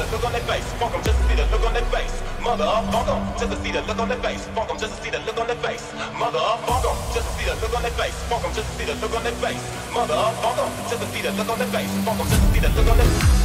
look on their face. Funk 'em just to see the look on their face. Mother up, funk 'em just to see the look on their face. Funk 'em just to see the look on their face. Mother up, funk 'em just to see the look on their face. Funk 'em just to see the look on their face. Mother up, funk 'em just to see the look on their face. Funk 'em just to see the look on their face.